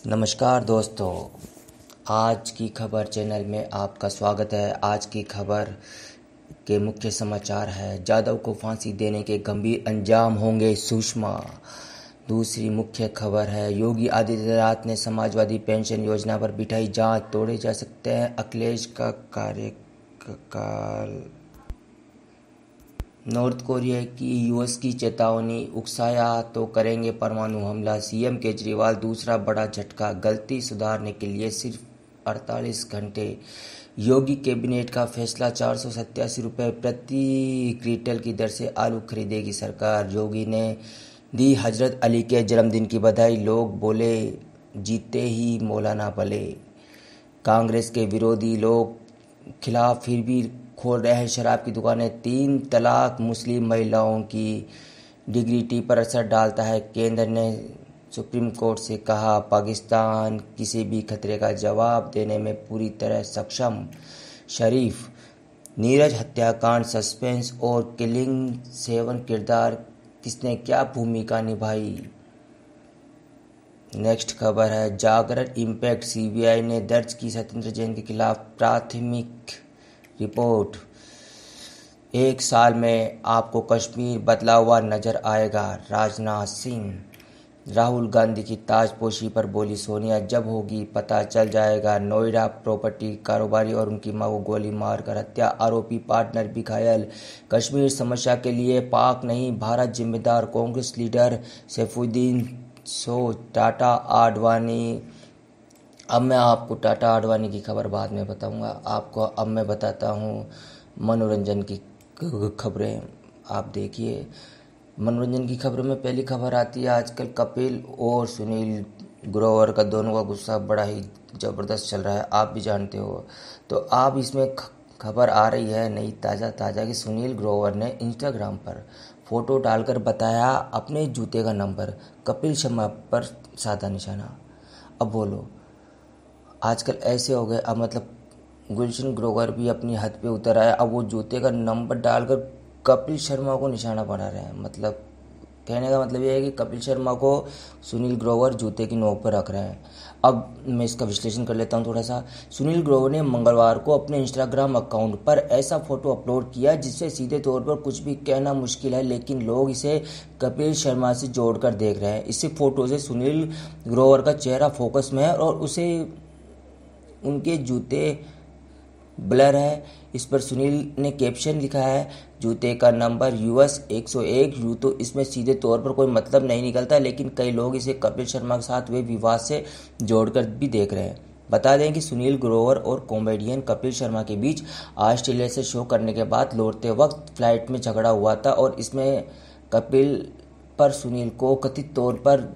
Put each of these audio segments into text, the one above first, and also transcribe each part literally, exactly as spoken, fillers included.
नमस्कार दोस्तों, आज की खबर चैनल में आपका स्वागत है। आज की खबर के मुख्य समाचार है, जाधव को फांसी देने के गंभीर अंजाम होंगे सुषमा। दूसरी मुख्य खबर है, योगी आदित्यनाथ ने समाजवादी पेंशन योजना पर बिठाई जांच, तोड़े जा सकते हैं अखिलेश का कार्यकाल। नॉर्थ कोरिया की यूएस की चेतावनी, उकसाया तो करेंगे परमाणु हमला। सीएम केजरीवाल दूसरा बड़ा झटका, गलती सुधारने के लिए सिर्फ अड़तालीस घंटे। योगी कैबिनेट का फैसला, चार सौ सत्तासी रुपये प्रति क्विंटल की दर से आलू खरीदेगी सरकार। योगी ने दी हजरत अली के जन्मदिन की बधाई, लोग बोले जीते ही मौलाना भले। कांग्रेस के विरोधी लोग खिलाफ फिर भी खोल रहे हैं शराब की दुकानें। तीन तलाक मुस्लिम महिलाओं की डिग्निटी पर असर डालता है, केंद्र ने सुप्रीम कोर्ट से कहा। पाकिस्तान किसी भी खतरे का जवाब देने में पूरी तरह सक्षम। शरीफ, नीरज हत्याकांड सस्पेंस और किलिंग सेवन किरदार, किसने क्या भूमिका निभाई। नेक्स्ट खबर है, जागरण इम्पैक्ट, सीबीआई ने दर्ज की सत्येंद्र जैन के खिलाफ प्राथमिक रिपोर्ट। एक साल में आपको कश्मीर बदला हुआ नजर आएगा, राजनाथ सिंह। राहुल गांधी की ताजपोशी पर बोली सोनिया, जब होगी पता चल जाएगा। नोएडा प्रॉपर्टी कारोबारी और उनकी मां को गोली मारकर हत्या, आरोपी पार्टनर भी घायल। कश्मीर समस्या के लिए पाक नहीं भारत जिम्मेदार, कांग्रेस लीडर सैफुद्दीन सोच। टाटा आडवाणी, अब मैं आपको टाटा आडवाणी की खबर बाद में बताऊंगा। आपको अब मैं बताता हूँ मनोरंजन की खबरें। आप देखिए, मनोरंजन की खबरों में पहली खबर आती है, आजकल कपिल और सुनील ग्रोवर का दोनों का गुस्सा बड़ा ही ज़बरदस्त चल रहा है, आप भी जानते हो। तो आप इसमें खबर आ रही है नई ताज़ा ताज़ा कि सुनील ग्रोवर ने इंस्टाग्राम पर फोटो डालकर बताया अपने जूते का नंबर, कपिल शर्मा पर साधा निशाना। अब बोलो, आजकल ऐसे हो गए, अब मतलब गुलशन ग्रोवर भी अपनी हद पे उतर आया। अब वो जूते का नंबर डालकर कपिल शर्मा को निशाना बना रहे हैं। मतलब कहने का मतलब ये है कि कपिल शर्मा को सुनील ग्रोवर जूते की नोक पर रख रहे हैं। अब मैं इसका विश्लेषण कर लेता हूँ थोड़ा सा। सुनील ग्रोवर ने मंगलवार को अपने इंस्टाग्राम अकाउंट पर ऐसा फोटो अपलोड किया जिससे सीधे तौर पर कुछ भी कहना मुश्किल है, लेकिन लोग इसे कपिल शर्मा से जोड़कर देख रहे हैं। इसी फोटो से सुनील ग्रोवर का चेहरा फोकस में है और उसे उनके जूते ब्लर है। इस पर सुनील ने कैप्शन लिखा है, जूते का नंबर यूएस एक सौ एक। यूँ तो इसमें सीधे तौर पर कोई मतलब नहीं निकलता, लेकिन कई लोग इसे कपिल शर्मा के साथ हुए विवाद से जोड़कर भी देख रहे हैं। बता दें कि सुनील ग्रोवर और कॉमेडियन कपिल शर्मा के बीच ऑस्ट्रेलिया से शो करने के बाद लौटते वक्त फ्लाइट में झगड़ा हुआ था और इसमें कपिल पर सुनील को कथित तौर पर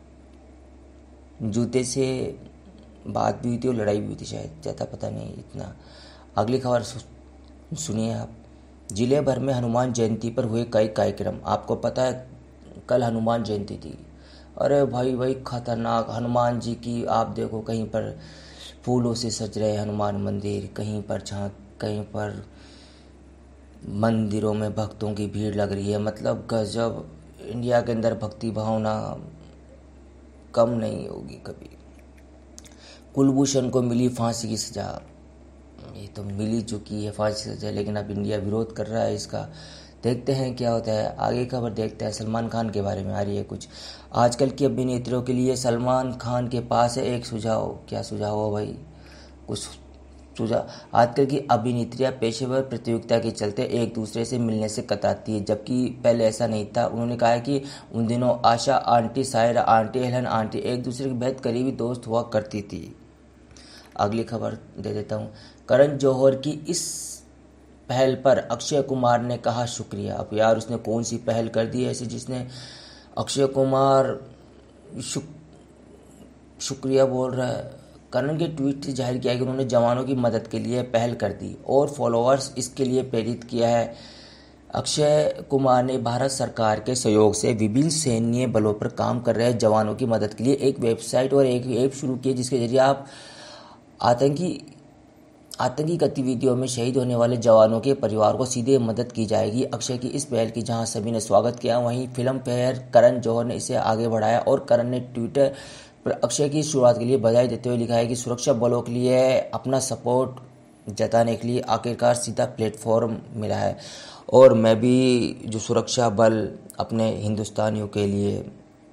जूते से बात भी हुई थी और लड़ाई भी हुई थी, शायद, ज़्यादा पता नहीं इतना। अगली खबर सुनिए आप। जिले भर में हनुमान जयंती पर हुए कई कार्यक्रम। आपको पता है कल हनुमान जयंती थी। अरे भाई भाई खतरनाक हनुमान जी की, आप देखो कहीं पर फूलों से सज रहे हनुमान मंदिर, कहीं पर झांक, कहीं पर मंदिरों में भक्तों की भीड़ लग रही है। मतलब गजब, इंडिया के अंदर भक्ति भावना कम नहीं होगी कभी। कुलभूषण को मिली फांसी की सजा। ये तो मिली चुकी है फांसी की सजा, लेकिन अब इंडिया विरोध कर रहा है इसका। देखते हैं क्या होता है। आगे खबर देखते हैं, सलमान खान के बारे में आ रही है कुछ। आजकल की अभिनेत्रियों के लिए सलमान खान के पास है एक सुझाव। क्या सुझाव हो भाई, कुछ सुझाव। आजकल की अभिनेत्रियां पेशेवर प्रतियोगिता के चलते एक दूसरे से मिलने से कतराती है, जबकि पहले ऐसा नहीं था। उन्होंने कहा कि उन दिनों Asha aunty, Saira aunty, Helen aunty एक दूसरे की बेहद करीबी दोस्त हुआ करती थी। अगली खबर दे देता हूँ। करण जौहर की इस पहल पर अक्षय कुमार ने कहा शुक्रिया। अब यार उसने कौन सी पहल कर दी ऐसी जिसने अक्षय कुमार शुक, शुक्रिया बोल रहा है। करण के ट्वीट से जाहिर किया कि उन्होंने जवानों की मदद के लिए पहल कर दी और फॉलोअर्स इसके लिए प्रेरित किया है। अक्षय कुमार ने भारत सरकार के सहयोग से विभिन्न सैन्य बलों पर काम कर रहे जवानों की मदद के लिए एक वेबसाइट और एक ऐप शुरू की, जिसके जरिए आप आतंकी आतंकी गतिविधियों में शहीद होने वाले जवानों के परिवार को सीधे मदद की जाएगी। अक्षय की इस पहल की जहां सभी ने स्वागत किया, वहीं फिल्म फेयर करण जौहर ने इसे आगे बढ़ाया और करण ने ट्विटर अक्षय की शुरुआत के लिए बधाई देते हुए लिखा है कि सुरक्षा बलों के लिए अपना सपोर्ट जताने के लिए आखिरकार सीधा प्लेटफॉर्म मिला है, और मैं भी जो सुरक्षा बल अपने हिंदुस्तानियों के लिए,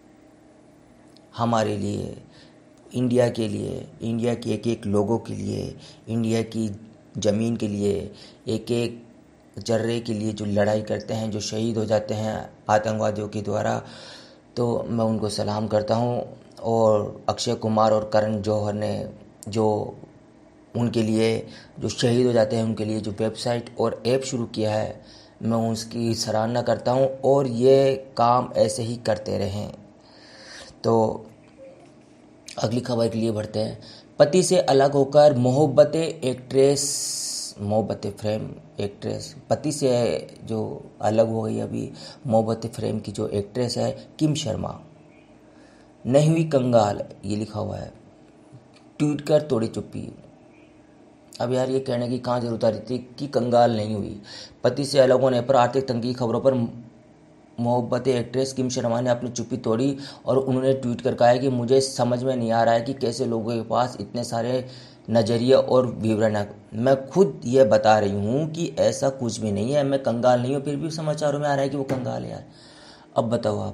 हमारे लिए, इंडिया के लिए, इंडिया के एक एक लोगों के लिए, इंडिया की ज़मीन के लिए, एक एक जर्रे के लिए जो लड़ाई करते हैं, जो शहीद हो जाते हैं आतंकवादियों के द्वारा, तो मैं उनको सलाम करता हूं। और अक्षय कुमार और करण जौहर ने जो उनके लिए जो शहीद हो जाते हैं उनके लिए जो वेबसाइट और ऐप शुरू किया है, मैं उसकी सराहना करता हूं, और ये काम ऐसे ही करते रहें। तो अगली खबर के लिए बढ़ते हैं। पति से अलग होकर मोहब्बतें एक्ट्रेस मोहब्बत फ्रेम एक्ट्रेस पति से जो अलग हो गई अभी मोहब्बत फ्रेम की जो एक्ट्रेस है किम शर्मा, नहीं हुई कंगाल, ये लिखा हुआ है। ट्वीट कर तोड़ी चुप्पी। अब यार ये कहने की कहाँ जरूरत आ रही थी कि कंगाल नहीं हुई। पति से अलग होने पर आर्थिक तंगी की खबरों पर मोहब्बत एक्ट्रेस किम शर्मा ने अपनी चुप्पी तोड़ी और उन्होंने ट्वीट कर कहा है कि मुझे समझ में नहीं आ रहा है कि कैसे लोगों के पास इतने सारे नज़रिए और विवरण है। मैं खुद ये बता रही हूँ कि ऐसा कुछ भी नहीं है, मैं कंगाल नहीं हूँ, फिर भी समाचारों में आ रहा है कि वो कंगाल है यार। अब बताओ आप।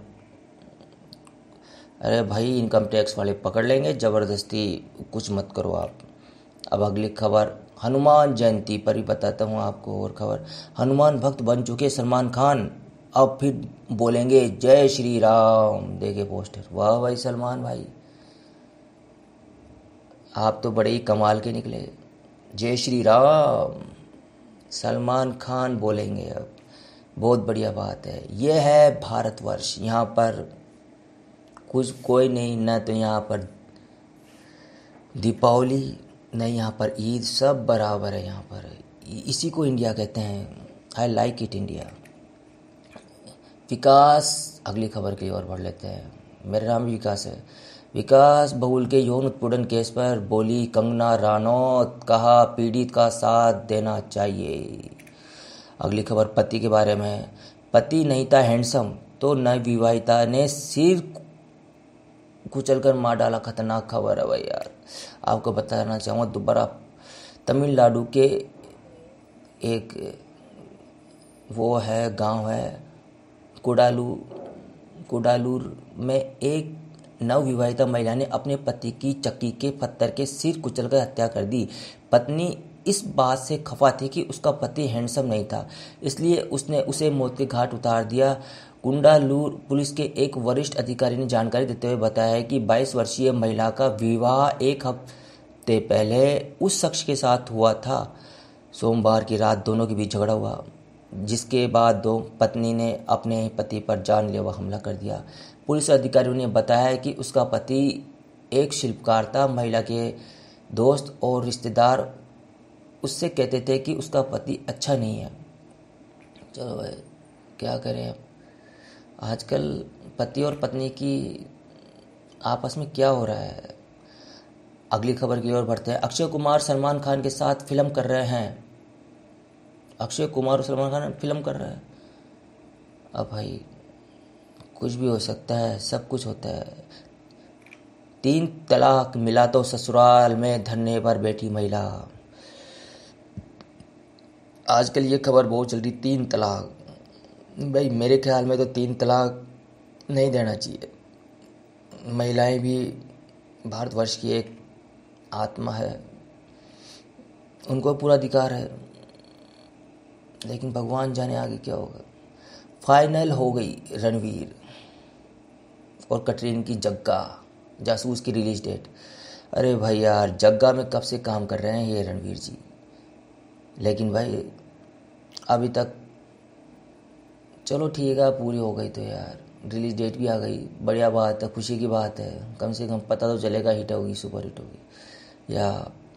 अरे भाई इनकम टैक्स वाले पकड़ लेंगे, ज़बरदस्ती कुछ मत करो आप। अब अगली खबर हनुमान जयंती पर ही बताता हूँ आपको और खबर। हनुमान भक्त बन चुके सलमान खान अब फिर बोलेंगे जय श्री राम। देखे पोस्टर। वाह भाई सलमान भाई, आप तो बड़े ही कमाल के निकले। जय श्री राम सलमान खान बोलेंगे अब, बहुत बढ़िया बात है। यह है भारतवर्ष, यहाँ पर कुछ कोई नहीं, न तो यहाँ पर दीपावली न यहाँ पर ईद, सब बराबर है यहाँ पर। इसी को इंडिया कहते हैं। I like it India. Vikas, अगली खबर की ओर बढ़ लेते हैं। मेरा नाम विकास है। विकास बहुल के यौन उत्पीड़न केस पर बोली कंगना रानौत, कहा पीड़ित का साथ देना चाहिए। अगली खबर पति के बारे में। पति नहीं था हैंडसम तो नव विवाहिता ने सिर कुचलकर मार डाला। खतरनाक खबर है भाई यार। आपको बताना चाहूँगा दोबारा, तमिलनाडु के एक वो है गांव है कुडालू कुडालूर में एक नवविवाहिता महिला ने अपने पति की चक्की के पत्थर के सिर कुचलकर हत्या कर दी। पत्नी इस बात से खफा थी कि उसका पति हैंडसम नहीं था, इसलिए उसने उसे मौत के घाट उतार दिया। कुंडालूर पुलिस के एक वरिष्ठ अधिकारी ने जानकारी देते हुए बताया है कि बाईस वर्षीय महिला का विवाह एक हफ्ते पहले उस शख्स के साथ हुआ था। सोमवार की रात दोनों के बीच झगड़ा हुआ, जिसके बाद दो पत्नी ने अपने पति पर जानलेवा हमला कर दिया। पुलिस अधिकारियों ने बताया कि उसका पति एक शिल्पकार था। महिला के दोस्त और रिश्तेदार उससे कहते थे कि उसका पति अच्छा नहीं है। चलो भाई क्या करें, आजकल पति और पत्नी की आपस में क्या हो रहा है। अगली खबर की ओर बढ़ते हैं। अक्षय कुमार सलमान खान के साथ फिल्म कर रहे हैं। अक्षय कुमार और सलमान खान फिल्म कर रहे हैं। अब भाई कुछ भी हो सकता है, सब कुछ होता है। तीन तलाक मिला तो ससुराल में धरने पर बैठी महिला। आजकल ये खबर बहुत चल रही, तीन तलाक। भाई मेरे ख्याल में तो तीन तलाक नहीं देना चाहिए। महिलाएं भी भारतवर्ष की एक आत्मा है, उनको पूरा अधिकार है, लेकिन भगवान जाने आगे क्या होगा। फाइनल हो गई रणवीर और कटरीन की जग्गा जासूस की रिलीज डेट। अरे भाई यार, जग्गा में कब से काम कर रहे हैं ये रणवीर जी, लेकिन भाई अभी तक चलो ठीक है, पूरी हो गई तो यार रिलीज डेट भी आ गई, बढ़िया बात है, खुशी की बात है। कम से कम पता तो चलेगा हिट होगी, सुपर हिट होगी। या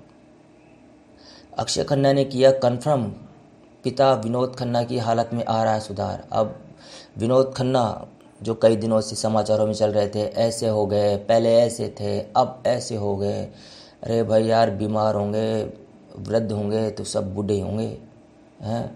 अक्षय खन्ना ने किया कन्फर्म, पिता विनोद खन्ना की हालत में आ रहा है सुधार। अब विनोद खन्ना जो कई दिनों से समाचारों में चल रहे थे, ऐसे हो गए, पहले ऐसे थे, अब ऐसे हो गए। अरे भाई यार, बीमार होंगे, वृद्ध होंगे तो सब बूढ़े होंगे हैं।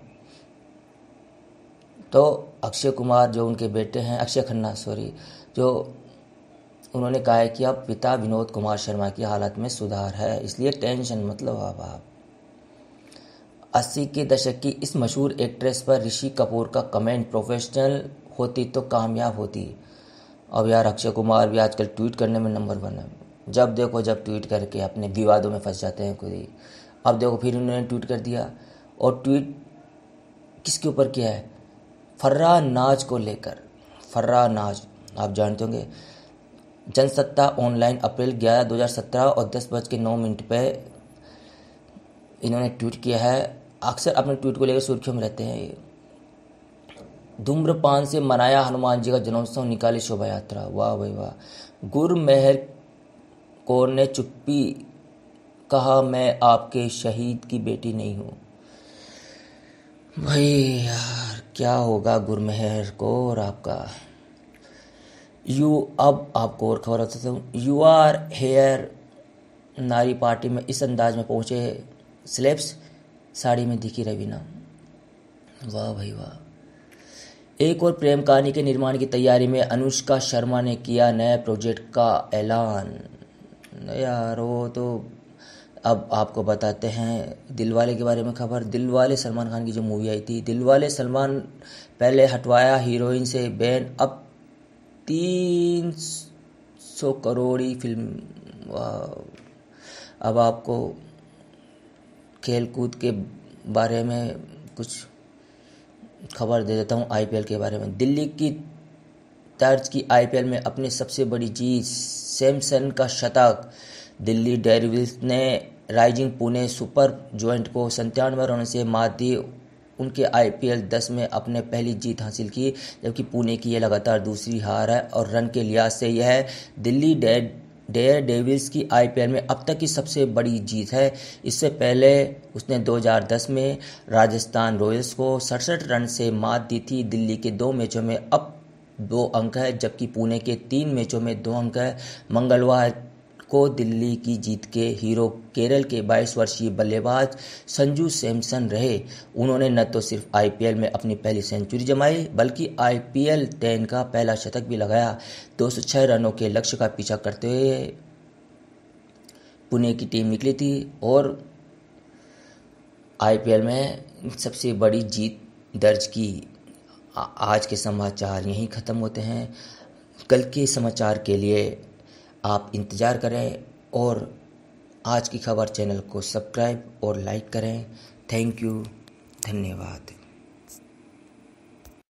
तो अक्षय कुमार जो उनके बेटे हैं, अक्षय खन्ना सॉरी, जो उन्होंने कहा है कि अब पिता विनोद कुमार शर्मा की हालत में सुधार है, इसलिए टेंशन मत लो अब आप। अस्सी के दशक की इस मशहूर एक्ट्रेस पर ऋषि कपूर का कमेंट, प्रोफेशनल होती तो कामयाब होती। अब यार अक्षय कुमार भी आजकल ट्वीट करने में नंबर वन है। जब देखो जब ट्वीट करके अपने विवादों में फंस जाते हैं खुद ही। अब देखो फिर उन्होंने ट्वीट कर दिया, और ट्वीट किसके ऊपर किया है? फर्राह नाज को लेकर। फर्राह नाज आप जानते होंगे। जनसत्ता ऑनलाइन अप्रैल ग्यारह दो हज़ार सत्रह और दस बज के नौ मिनट पे इन्होंने ट्वीट किया है। अक्सर अपने ट्वीट को लेकर सुर्खियों में रहते हैं ये। धूम्रपान से मनाया हनुमान जी का जन्मोत्सव, निकाली शोभा यात्रा। वाह भाई वाह। गुरमेहर कौर ने चुप्पी, कहा मैं आपके शहीद की बेटी नहीं हूँ। भाई यार क्या होगा गुरमेहर कौर आपका। यू अब आपको और खबर बताता हूँ। यू आर हेयर नारी पार्टी में इस अंदाज में पहुंचे सेलेब्स, साड़ी में दिखी रवीना। वाह भाई वाह। एक और प्रेम कहानी के निर्माण की तैयारी में अनुष्का शर्मा ने किया नए प्रोजेक्ट का ऐलान। यार वो तो अब आपको बताते हैं दिलवाले के बारे में खबर। दिलवाले सलमान खान की जो मूवी आई थी, दिलवाले सलमान पहले हटवाया हीरोइन से बैन, अब तीन सौ करोड़ी फिल्म। वाह। अब आपको खेल कूद के बारे में कुछ खबर दे देता हूँ आईपीएल के बारे में। दिल्ली की तर्ज की आईपीएल में अपनी सबसे बड़ी जीत, सैमसन का शतक। दिल्ली डेयरडेविल्स ने राइजिंग पुणे सुपर जॉइंट को संतानवे रनों से मात दी। उनके आईपीएल दस में अपने पहली जीत हासिल की, जबकि पुणे की यह लगातार दूसरी हार है और रन के लिहाज से यह दिल्ली डेयर डेविल्स की आईपीएल में अब तक की सबसे बड़ी जीत है। इससे पहले उसने दो हज़ार दस में राजस्थान रॉयल्स को सड़सठ रन से मात दी थी। दिल्ली के दो मैचों में अब दो अंक है, जबकि पुणे के तीन मैचों में दो अंक है। मंगलवार को दिल्ली की जीत के हीरो केरल के बाईस वर्षीय बल्लेबाज संजू सैमसन रहे। उन्होंने न तो सिर्फ आईपीएल में अपनी पहली सेंचुरी जमाई, बल्कि आईपीएल दस का पहला शतक भी लगाया। दो सौ छह रनों के लक्ष्य का पीछा करते हुए पुणे की टीम निकली थी और आईपीएल में सबसे बड़ी जीत दर्ज की। आज के समाचार यहीं ख़त्म होते हैं। कल के समाचार के लिए आप इंतज़ार करें और आज की खबर चैनल को सब्सक्राइब और लाइक करें। थैंक यू, धन्यवाद।